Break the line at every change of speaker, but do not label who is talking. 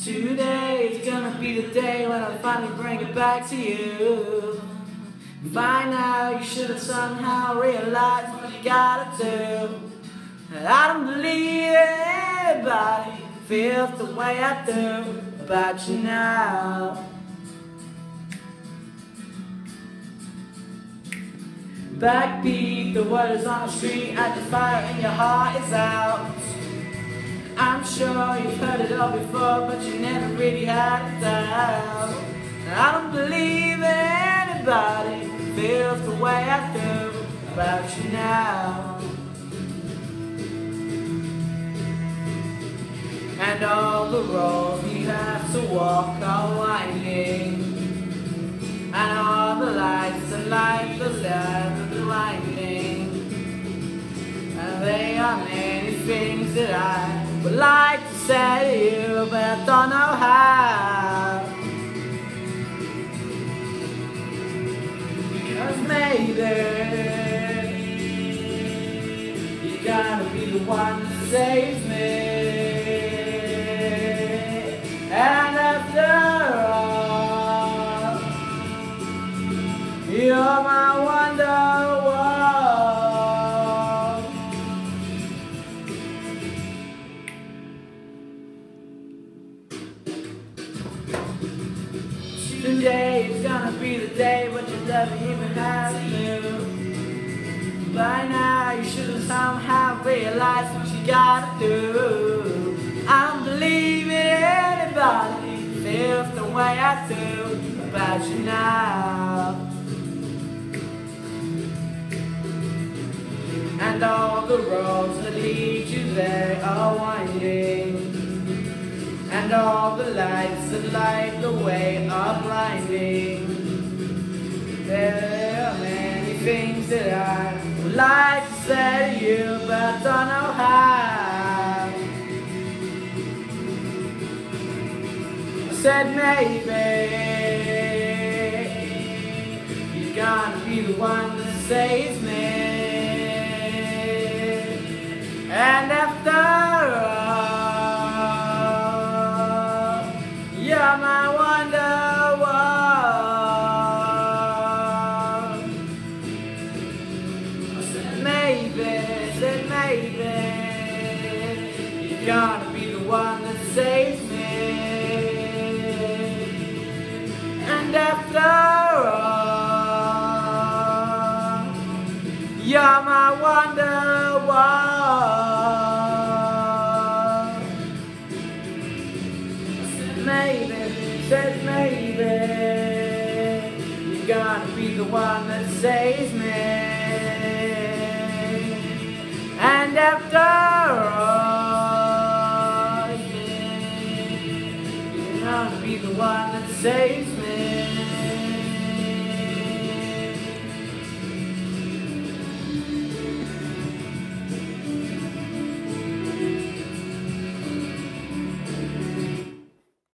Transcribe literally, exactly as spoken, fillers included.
Today is gonna be the day when I finally bring it back to you. By now you should have somehow realized what you gotta do. And I don't believe anybody feels the way I do about you now. Backbeat, the word is on the street, at the fire and your heart is out. I'm sure you've heard it all before, but you never really had a doubt. And I don't believe anybody feels the way I do about you now. And all the roads you have to walk are winding, and all the lights that light the light of the winding. And there are many things that I would like to say to you, but I don't know how. Because maybe you gotta be the one that saves me. And after all, you're my wonderwall. Today is gonna be the day, but you never even have to. By now you should have somehow realized what you gotta do. I don't believe anybody feels the way I do about you now. And all the roads that lead you there are winding, and all the lights that light the way are blinding. There are many things that I would like to say to you, but I don't know how. I said maybe you're gonna be the one that saves me. And after all, you're my wonderwall. I said maybe, I said maybe you're gonna be the one that saves me. And after all, you're my wonderwall. Maybe, said maybe you're gonna be the one that saves me. And after all, yeah, you're gonna be the one that saves me.